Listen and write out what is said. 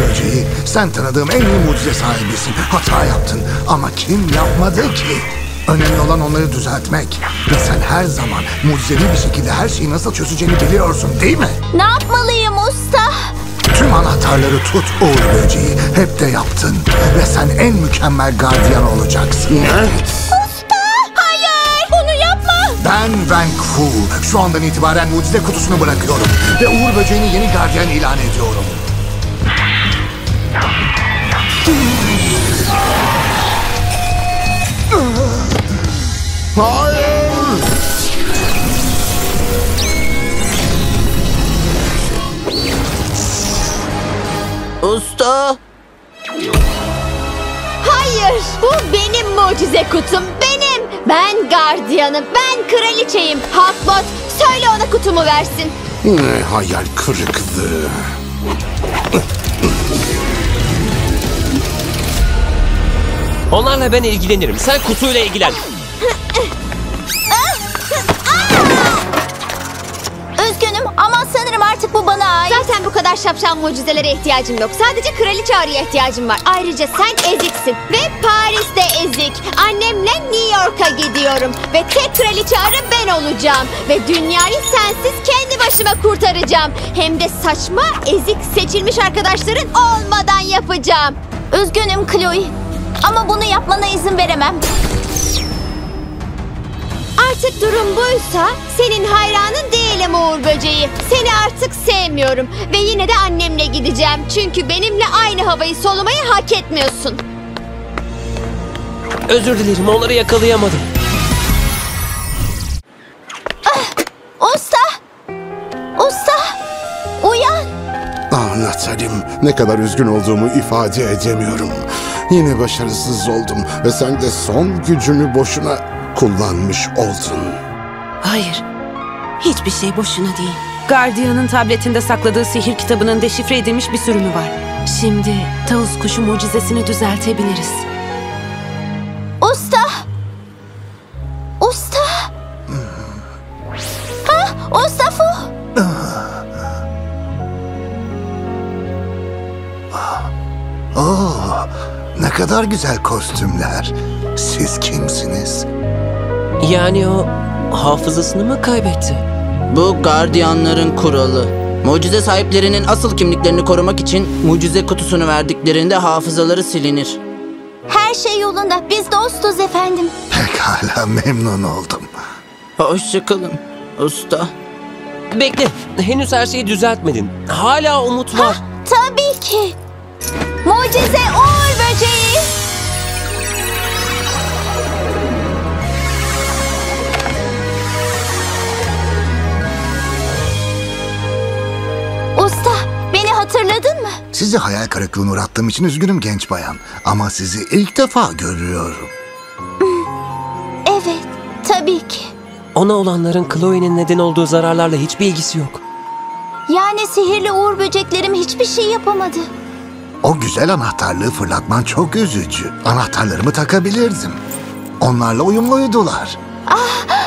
Böceği, sen tanıdığım en iyi mucize sahibisin. Hata yaptın ama kim yapmadı ki? Önemli olan onları düzeltmek. Ve sen her zaman mucizevi bir şekilde her şeyi nasıl çözeceğini biliyorsun, değil mi? Ne yapmalıyım usta? Tüm anahtarları tut Uğur Böceği. Hep de yaptın. Ve sen en mükemmel gardiyan olacaksın. Usta! Hayır! Bunu yapma! Ben Wang Fu. Şu andan itibaren mucize kutusunu bırakıyorum. Ve Uğur Böceği'ni yeni gardiyan ilan ediyorum. Hayır! Usta! Hayır! Bu benim mucize kutum. Benim! Ben gardiyanım. Ben kraliçeyim. Halkbot, söyle ona kutumu versin. Ne hayal kırıklığı. Onlarla ben ilgilenirim. Sen kutuyla ilgilen. Üzgünüm ama sanırım artık bu bana ait. Zaten bu kadar şapşal mucizelere ihtiyacım yok. Sadece kraliçe arıya ihtiyacım var. Ayrıca sen eziksin. Ve Paris'te ezik. Annemle New York'a gidiyorum. Ve tek kraliçe arı ben olacağım. Ve dünyayı sensiz kendi başıma kurtaracağım. Hem de saçma, ezik, seçilmiş arkadaşların olmadan yapacağım. Üzgünüm Chloe. Ama bunu yapmana izin veremem. Artık durum buysa senin hayranın değilim Uğur Böceği. Seni artık sevmiyorum ve yine de annemle gideceğim. Çünkü benimle aynı havayı solumayı hak etmiyorsun. Özür dilerim, onları yakalayamadım. Usta! Usta! Uyan! Ah Natalim, ne kadar üzgün olduğumu ifade edemiyorum. Yine başarısız oldum ve sen de son gücünü boşuna kullanmış oldun. Hayır. Hiçbir şey boşuna değil. Gardiyanın tabletinde sakladığı sihir kitabının deşifre edilmiş bir sürümü var. Şimdi tavus kuşu mucizesini düzeltebiliriz. Usta! Usta! Ha? Usta Fu! Oh, ne kadar güzel kostümler. Siz kimsiniz? Yani o hafızasını mı kaybetti? Bu gardiyanların kuralı. Mucize sahiplerinin asıl kimliklerini korumak için mucize kutusunu verdiklerinde hafızaları silinir. Her şey yolunda. Biz dostuz efendim. Pekala, memnun oldum. Hoşçakalın usta. Bekle, henüz her şeyi düzeltmedin. Hala umut var. Tabii ki. Mucize Uğur Böceği. Usta, beni hatırladın mı? Sizi hayal kırıklığına uğrattığım için üzgünüm genç bayan. Ama sizi ilk defa görüyorum. Evet, tabii ki. Ona olanların Chloe'nin neden olduğu zararlarla hiçbir ilgisi yok. Yani sihirli Uğur böceklerim hiçbir şey yapamadı. O güzel anahtarlığı fırlatman çok üzücü. Anahtarlarımı takabilirdim. Onlarla uyumluydular. Ah,